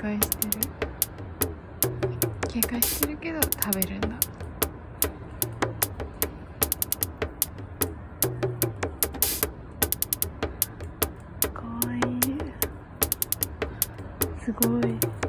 戒してる。警戒してるけど食べるんだ。かわいい。すごい。